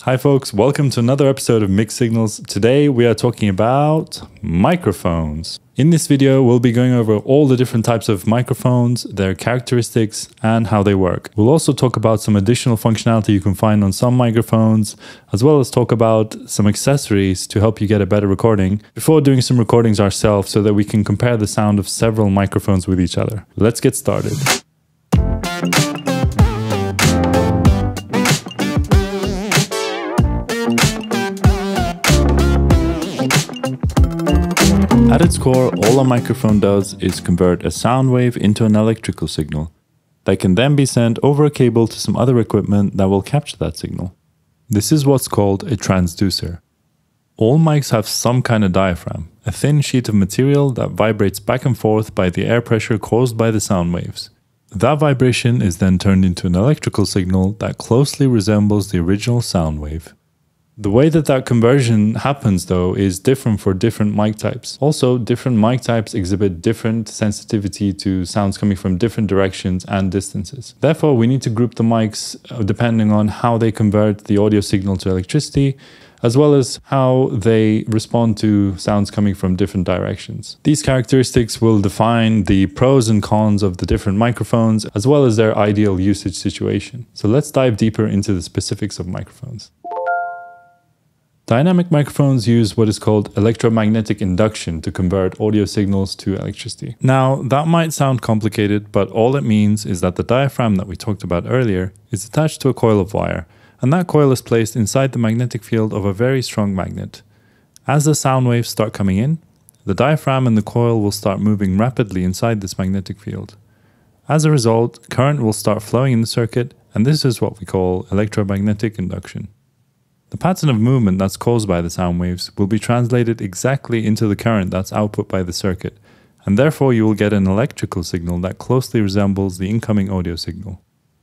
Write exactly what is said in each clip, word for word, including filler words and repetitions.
Hi folks, welcome to another episode of Mixed Signals. Today we are talking about microphones. In this video we'll be going over all the different types of microphones, their characteristics and how they work. We'll also talk about some additional functionality you can find on some microphones, as well as talk about some accessories to help you get a better recording before doing some recordings ourselves so that we can compare the sound of several microphones with each other. Let's get started. At its core, all a microphone does is convert a sound wave into an electrical signal that can then be sent over a cable to some other equipment that will capture that signal. This is what's called a transducer. All mics have some kind of diaphragm, a thin sheet of material that vibrates back and forth by the air pressure caused by the sound waves. That vibration is then turned into an electrical signal that closely resembles the original sound wave. The way that that conversion happens, though, is different for different mic types. Also, different mic types exhibit different sensitivity to sounds coming from different directions and distances. Therefore, we need to group the mics depending on how they convert the audio signal to electricity, as well as how they respond to sounds coming from different directions. These characteristics will define the pros and cons of the different microphones, as well as their ideal usage situation. So let's dive deeper into the specifics of microphones. Dynamic microphones use what is called electromagnetic induction to convert audio signals to electricity. Now, that might sound complicated, but all it means is that the diaphragm that we talked about earlier is attached to a coil of wire, and that coil is placed inside the magnetic field of a very strong magnet. As the sound waves start coming in, the diaphragm and the coil will start moving rapidly inside this magnetic field. As a result, current will start flowing in the circuit, and this is what we call electromagnetic induction. The pattern of movement that's caused by the sound waves will be translated exactly into the current that's output by the circuit, and therefore you will get an electrical signal that closely resembles the incoming audio signal.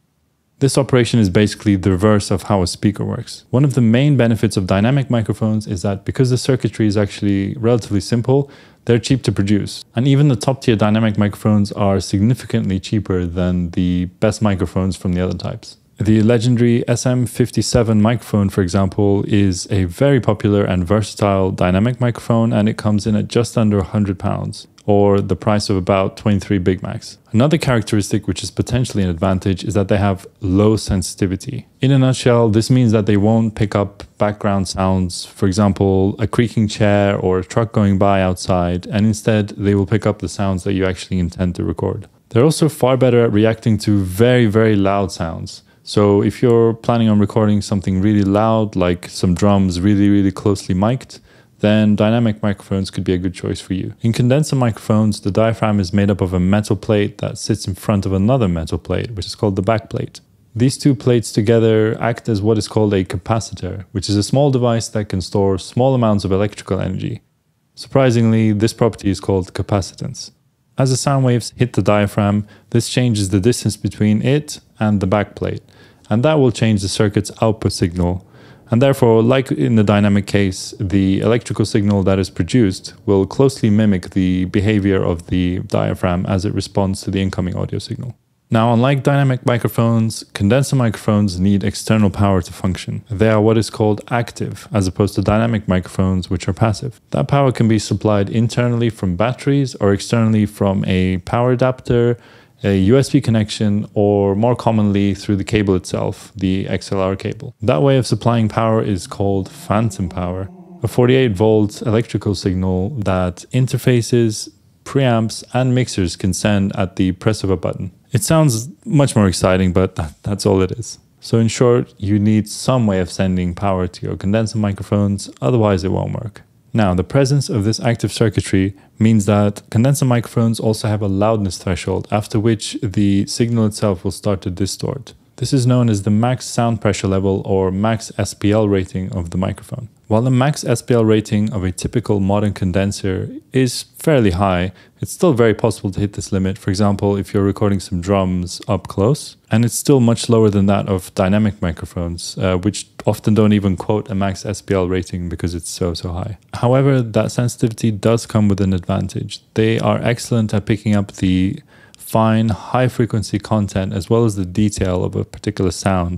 This operation is basically the reverse of how a speaker works. One of the main benefits of dynamic microphones is that because the circuitry is actually relatively simple, they're cheap to produce. And even the top tier dynamic microphones are significantly cheaper than the best microphones from the other types. The legendary S M fifty-seven microphone, for example, is a very popular and versatile dynamic microphone, and it comes in at just under one hundred pounds, or the price of about twenty-three Big Macs. Another characteristic which is potentially an advantage is that they have low sensitivity. In a nutshell, this means that they won't pick up background sounds, for example, a creaking chair or a truck going by outside, and instead they will pick up the sounds that you actually intend to record. They're also far better at reacting to very, very loud sounds. So if you're planning on recording something really loud, like some drums really, really closely mic'd, then dynamic microphones could be a good choice for you. In condenser microphones, the diaphragm is made up of a metal plate that sits in front of another metal plate, which is called the backplate. These two plates together act as what is called a capacitor, which is a small device that can store small amounts of electrical energy. Surprisingly, this property is called capacitance. As the sound waves hit the diaphragm, this changes the distance between it and the backplate, and that will change the circuit's output signal. And therefore, like in the dynamic case, the electrical signal that is produced will closely mimic the behavior of the diaphragm as it responds to the incoming audio signal. Now, unlike dynamic microphones, condenser microphones need external power to function. They are what is called active, as opposed to dynamic microphones, which are passive. That power can be supplied internally from batteries or externally from a power adapter, a U S B connection, or more commonly through the cable itself, the X L R cable. That way of supplying power is called phantom power, a forty-eight volt electrical signal that interfaces, preamps, and mixers can send at the press of a button. It sounds much more exciting, but that, that's all it is. So in short, you need some way of sending power to your condenser microphones, otherwise it won't work. Now, the presence of this active circuitry means that condenser microphones also have a loudness threshold, after which the signal itself will start to distort. This is known as the max sound pressure level, or max S P L rating of the microphone. While the max S P L rating of a typical modern condenser is fairly high, it's still very possible to hit this limit, for example, if you're recording some drums up close, and it's still much lower than that of dynamic microphones, uh, which often don't even quote a max S P L rating because it's so, so high. However, that sensitivity does come with an advantage. They are excellent at picking up the fine, high-frequency content as well as the detail of a particular sound,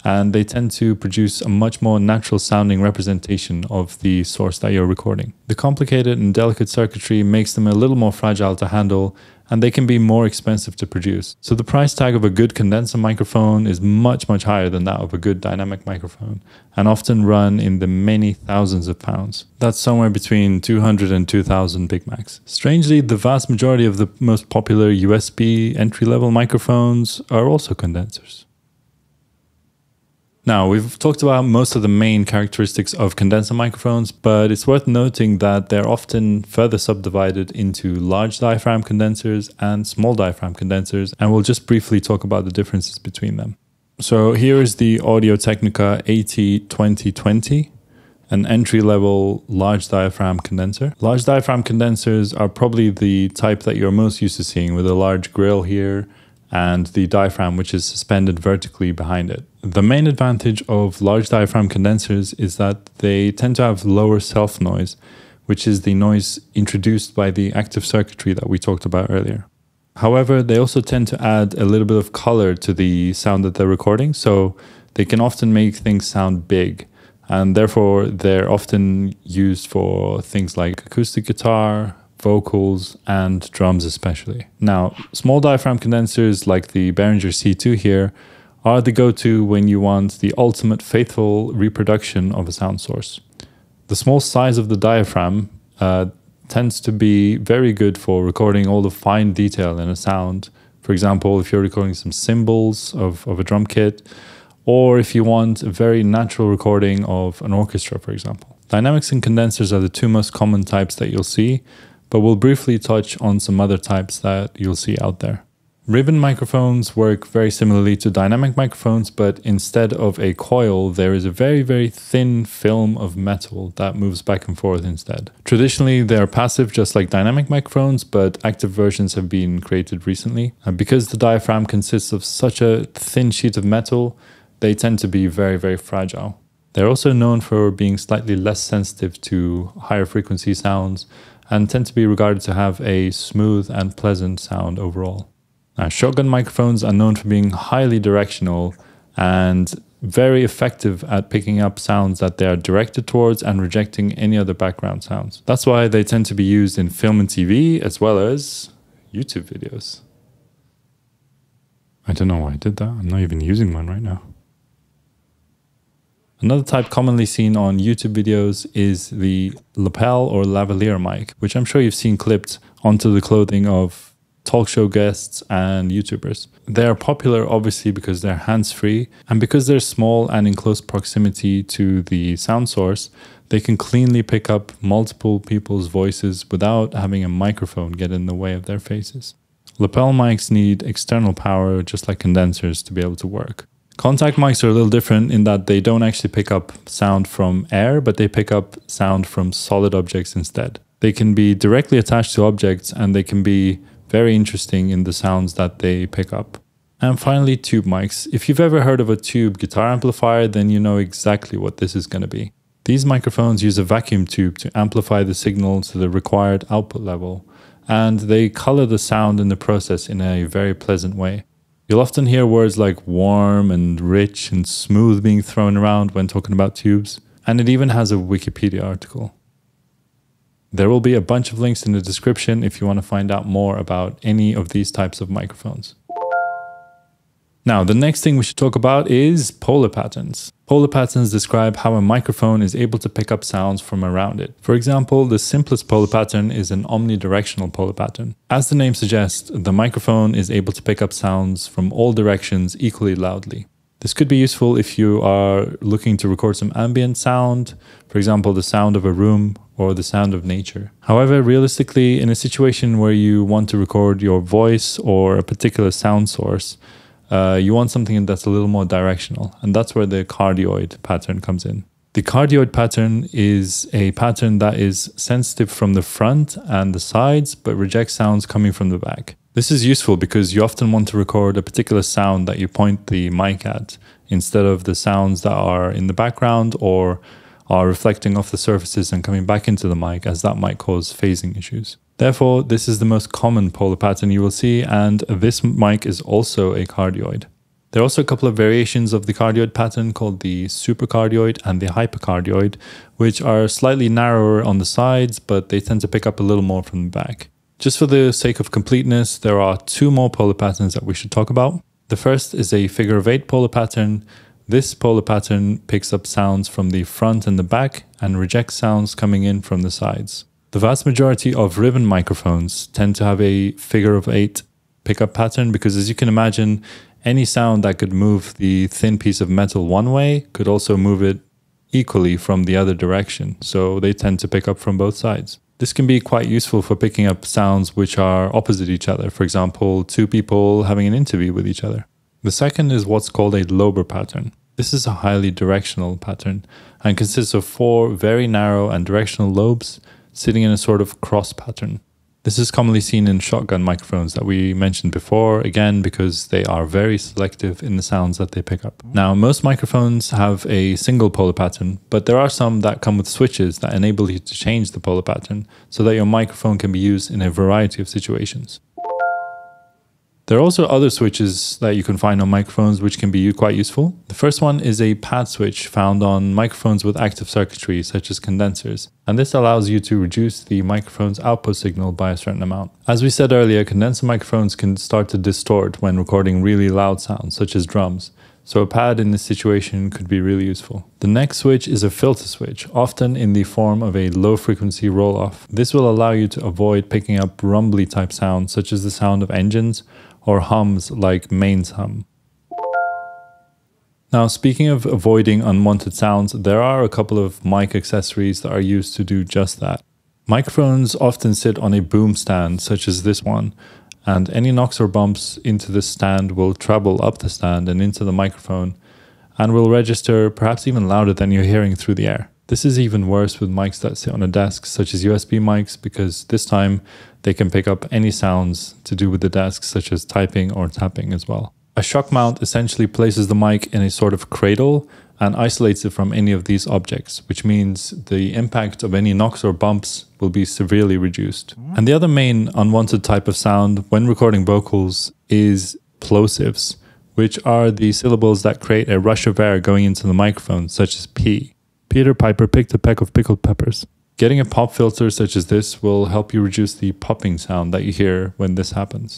and they tend to produce a much more natural sounding representation of the source that you're recording. The complicated and delicate circuitry makes them a little more fragile to handle, and they can be more expensive to produce. So the price tag of a good condenser microphone is much, much higher than that of a good dynamic microphone, and often run in the many thousands of pounds. That's somewhere between two hundred and two thousand Big Macs. Strangely, the vast majority of the most popular U S B entry-level microphones are also condensers. Now, we've talked about most of the main characteristics of condenser microphones, but it's worth noting that they're often further subdivided into large diaphragm condensers and small diaphragm condensers, and we'll just briefly talk about the differences between them. So here is the Audio-Technica A T twenty twenty, an entry-level large diaphragm condenser. Large diaphragm condensers are probably the type that you're most used to seeing, with a large grill here and the diaphragm which is suspended vertically behind it. The main advantage of large diaphragm condensers is that they tend to have lower self-noise, which is the noise introduced by the active circuitry that we talked about earlier. However, they also tend to add a little bit of color to the sound that they're recording, so they can often make things sound big, and therefore they're often used for things like acoustic guitar, vocals, and drums especially. Now, small diaphragm condensers like the Behringer C two here are the go-to when you want the ultimate faithful reproduction of a sound source. The small size of the diaphragm uh, tends to be very good for recording all the fine detail in a sound. For example, if you're recording some cymbals of, of a drum kit, or if you want a very natural recording of an orchestra, for example. Dynamics and condensers are the two most common types that you'll see, but we'll briefly touch on some other types that you'll see out there. Ribbon microphones work very similarly to dynamic microphones, but instead of a coil, there is a very, very thin film of metal that moves back and forth instead. Traditionally, they are passive just like dynamic microphones, but active versions have been created recently. And because the diaphragm consists of such a thin sheet of metal, they tend to be very, very fragile. They're also known for being slightly less sensitive to higher frequency sounds and tend to be regarded to have a smooth and pleasant sound overall. Now, shotgun microphones are known for being highly directional and very effective at picking up sounds that they are directed towards and rejecting any other background sounds. That's why they tend to be used in film and T V as well as YouTube videos. I don't know why I did that. I'm not even using one right now. Another type commonly seen on YouTube videos is the lapel or lavalier mic, which I'm sure you've seen clipped onto the clothing of talk show guests and YouTubers. They are popular obviously because they're hands-free, and because they're small and in close proximity to the sound source, they can cleanly pick up multiple people's voices without having a microphone get in the way of their faces. Lapel mics need external power just like condensers to be able to work. Contact mics are a little different in that they don't actually pick up sound from air, but they pick up sound from solid objects instead. They can be directly attached to objects, and they can be very interesting in the sounds that they pick up. And finally, tube mics. If you've ever heard of a tube guitar amplifier, then you know exactly what this is going to be. These microphones use a vacuum tube to amplify the signal to the required output level, and they color the sound in the process in a very pleasant way. You'll often hear words like warm and rich and smooth being thrown around when talking about tubes, and it even has a Wikipedia article. There will be a bunch of links in the description if you want to find out more about any of these types of microphones. Now, the next thing we should talk about is polar patterns. Polar patterns describe how a microphone is able to pick up sounds from around it. For example, the simplest polar pattern is an omnidirectional polar pattern. As the name suggests, the microphone is able to pick up sounds from all directions equally loudly. This could be useful if you are looking to record some ambient sound, for example, the sound of a room or the sound of nature. However, realistically, in a situation where you want to record your voice or a particular sound source, uh, you want something that's a little more directional, and that's where the cardioid pattern comes in. The cardioid pattern is a pattern that is sensitive from the front and the sides, but rejects sounds coming from the back. This is useful because you often want to record a particular sound that you point the mic at, instead of the sounds that are in the background or are reflecting off the surfaces and coming back into the mic, as that might cause phasing issues. Therefore, this is the most common polar pattern you will see, and this mic is also a cardioid. There are also a couple of variations of the cardioid pattern called the supercardioid and the hypercardioid, which are slightly narrower on the sides, but they tend to pick up a little more from the back. Just for the sake of completeness, there are two more polar patterns that we should talk about. The first is a figure of eight polar pattern. This polar pattern picks up sounds from the front and the back and rejects sounds coming in from the sides. The vast majority of ribbon microphones tend to have a figure of eight pickup pattern because, as you can imagine, any sound that could move the thin piece of metal one way could also move it equally from the other direction, so they tend to pick up from both sides. This can be quite useful for picking up sounds which are opposite each other, for example, two people having an interview with each other. The second is what's called a lobar pattern. This is a highly directional pattern and consists of four very narrow and directional lobes sitting in a sort of cross pattern. This is commonly seen in shotgun microphones that we mentioned before, again, because they are very selective in the sounds that they pick up. Now, most microphones have a single polar pattern, but there are some that come with switches that enable you to change the polar pattern so that your microphone can be used in a variety of situations. There are also other switches that you can find on microphones which can be quite useful. The first one is a pad switch found on microphones with active circuitry such as condensers, and this allows you to reduce the microphone's output signal by a certain amount. As we said earlier, condenser microphones can start to distort when recording really loud sounds such as drums, so a pad in this situation could be really useful. The next switch is a filter switch, often in the form of a low frequency roll-off. This will allow you to avoid picking up rumbly type sounds such as the sound of engines or hums like mains hum. Now, speaking of avoiding unwanted sounds, there are a couple of mic accessories that are used to do just that. Microphones often sit on a boom stand such as this one, and any knocks or bumps into the stand will travel up the stand and into the microphone and will register perhaps even louder than you're hearing through the air. This is even worse with mics that sit on a desk, such as U S B mics, because this time they can pick up any sounds to do with the desk, such as typing or tapping as well. A shock mount essentially places the mic in a sort of cradle and isolates it from any of these objects, which means the impact of any knocks or bumps will be severely reduced. And the other main unwanted type of sound when recording vocals is plosives, which are the syllables that create a rush of air going into the microphone, such as P. Peter Piper picked a peck of pickled peppers. Getting a pop filter such as this will help you reduce the popping sound that you hear when this happens.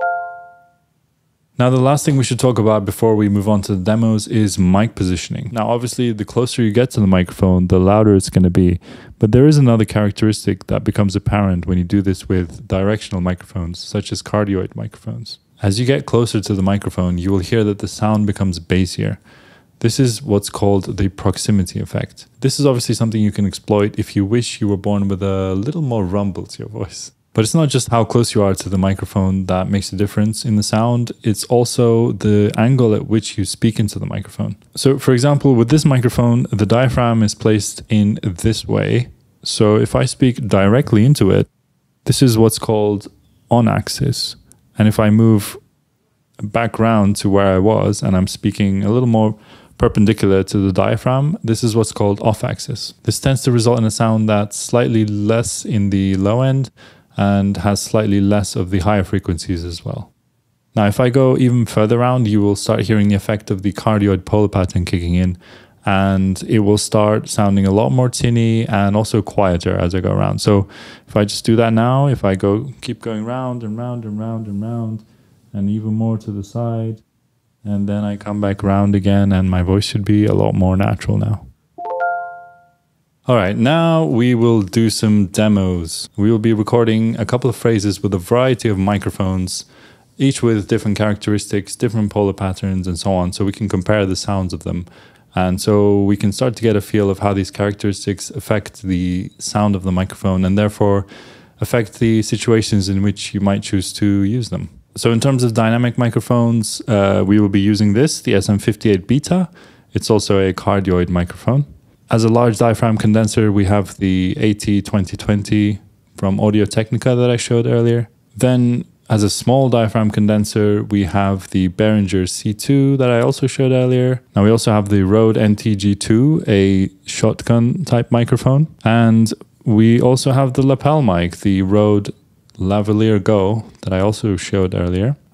Now, the last thing we should talk about before we move on to the demos is mic positioning. Now, obviously, the closer you get to the microphone, the louder it's going to be. But there is another characteristic that becomes apparent when you do this with directional microphones, such as cardioid microphones. As you get closer to the microphone, you will hear that the sound becomes bassier. This is what's called the proximity effect. This is obviously something you can exploit if you wish you were born with a little more rumble to your voice. But it's not just how close you are to the microphone that makes a difference in the sound, it's also the angle at which you speak into the microphone. So for example, with this microphone, the diaphragm is placed in this way. So if I speak directly into it, this is what's called on axis. And if I move back round to where I was and I'm speaking a little more perpendicular to the diaphragm, this is what's called off axis. This tends to result in a sound that's slightly less in the low end and has slightly less of the higher frequencies as well. Now, if I go even further around, you will start hearing the effect of the cardioid polar pattern kicking in, and it will start sounding a lot more tinny and also quieter as I go around. So if I just do that now, if I go keep going round and round and round and round and even more to the side, and then I come back round again, and my voice should be a lot more natural now. All right, now we will do some demos. We will be recording a couple of phrases with a variety of microphones, each with different characteristics, different polar patterns, and so on, so we can compare the sounds of them. And so we can start to get a feel of how these characteristics affect the sound of the microphone and therefore affect the situations in which you might choose to use them. So in terms of dynamic microphones, uh, we will be using this, the S M fifty-eight Beta. It's also a cardioid microphone. As a large diaphragm condenser, we have the A T twenty twenty from Audio-Technica that I showed earlier. Then as a small diaphragm condenser, we have the Behringer C two that I also showed earlier. Now we also have the Rode N T G two, a shotgun type microphone. And we also have the lapel mic, the Rode Lavalier Go that I also showed earlier.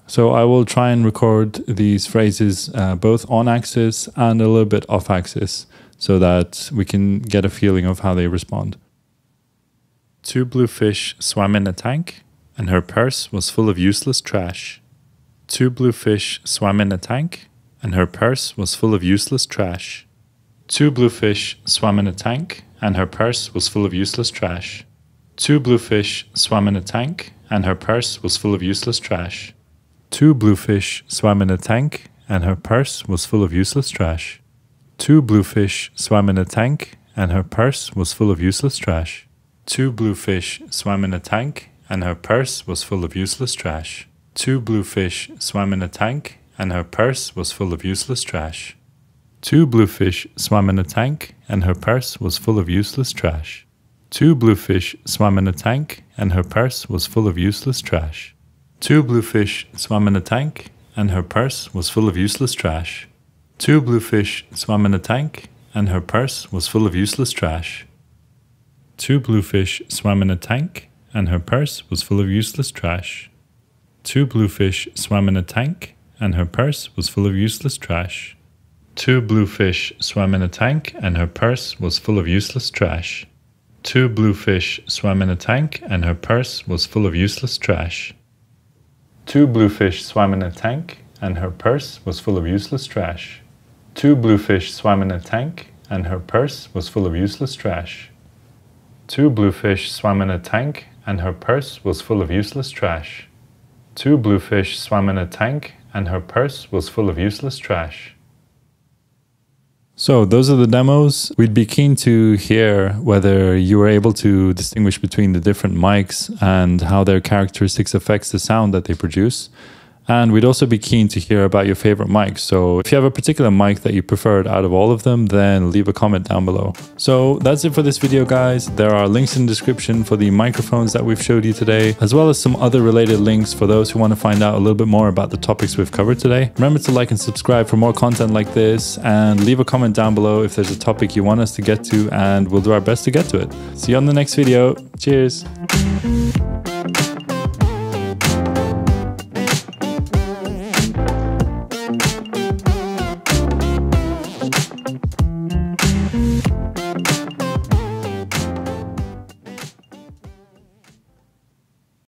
So I will try and record these phrases uh, both on axis and a little bit off axis so that we can get a feeling of how they respond. Two blue fish swam in a tank and her purse was full of useless trash. Two blue fish swam in a tank and her purse was full of useless trash. Two blue fish swam in a tank and her purse was full of useless trash. Two blue fish swam in a tank and her purse was full of useless trash. Two blue fish swam in a tank and her purse was full of useless trash. Two blue fish swam in a tank and her purse was full of useless trash. Two blue fish swam in a tank and her purse was full of useless trash. Two blue fish swam in a tank and her purse was full of useless trash. Two blue fish swam in a tank and her purse was full of useless trash. Two blue fish swam in a tank and her purse was full of useless trash. Two blue fish swam in a tank and her purse was full of useless trash. Two blue fish swam in a tank and her purse was full of useless trash. Two blue fish swam in a tank and her purse was full of useless trash. Two blue fish swam in a tank and her purse was full of useless trash. Two blue fish swam in a tank and her purse was full of useless trash. Two blue fish swam in a tank and her purse was full of useless trash. Two blue fish swam in a tank and her purse was full of useless trash. Two blue fish swam in a tank and her purse was full of useless trash. Two blue fish swam in a tank and her purse was full of useless trash. Two blue fish swam in a tank and her purse was full of useless trash. So those are the demos. We'd be keen to hear whether you were able to distinguish between the different mics and how their characteristics affects the sound that they produce. And we'd also be keen to hear about your favorite mics. So if you have a particular mic that you preferred out of all of them, then leave a comment down below. So that's it for this video, guys. There are links in the description for the microphones that we've showed you today, as well as some other related links for those who want to find out a little bit more about the topics we've covered today. Remember to like and subscribe for more content like this, and leave a comment down below if there's a topic you want us to get to, and we'll do our best to get to it. See you on the next video. Cheers.